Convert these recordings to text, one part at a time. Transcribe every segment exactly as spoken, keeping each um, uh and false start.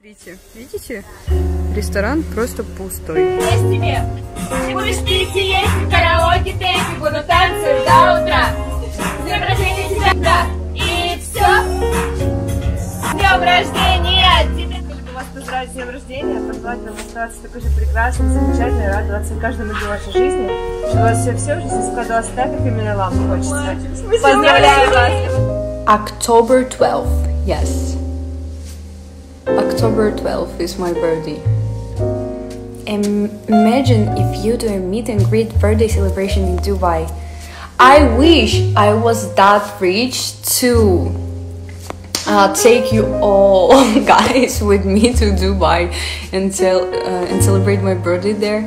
Смотрите, видите? Ресторан просто пустой. Есть тебе. Будешь пить и есть, караоке, тейки, буду танцевать до утра. С днем рождения тебя, да. И все. С днем рождения тебя. Хочу вас поздравить с днем рождения, пожелать вам оставаться такой же прекрасной, замечательной, радоваться каждому дню вашей жизни, чтобы у вас все, все в жизни складывалось так, как именно вам хочется. Поздравляю вас! October twelfth, yes. October twelfth is my birthday. Im- Imagine if you do a meet and greet birthday celebration in Dubai. I wish I was that rich to uh, take you all guys with me to Dubai and tell uh, and celebrate my birthday there.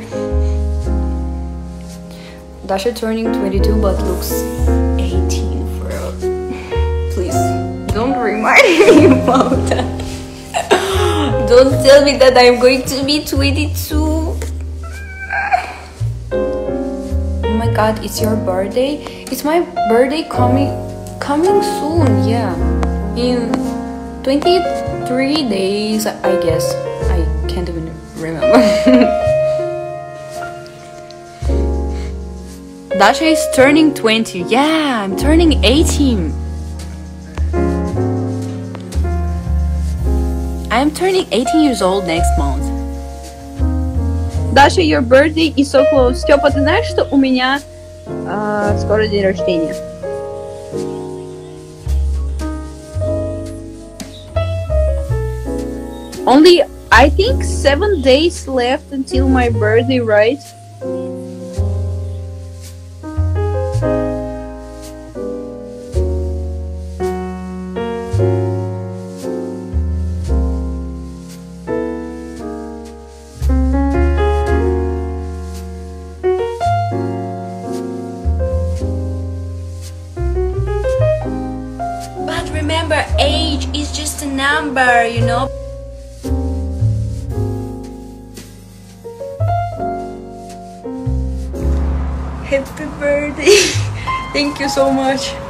Dasha turning twenty-two but looks eighteen for real. Please don't remind me about that. Don't tell me that I'm going to be twenty-two. Oh my god, it's your birthday? It's my birthday coming coming soon, yeah. In twenty-three days, I guess. I can't even remember. Dasha is turning twenty. Yeah, I'm turning eighteen. I'm turning eighteen years old next month. Dasha, your birthday is so close. Степа, ты знаешь, что у меня э, скоро день рождения? Only, I think, seven days left until my birthday, right? But remember, age is just a number, you know? Happy birthday! Thank you so much.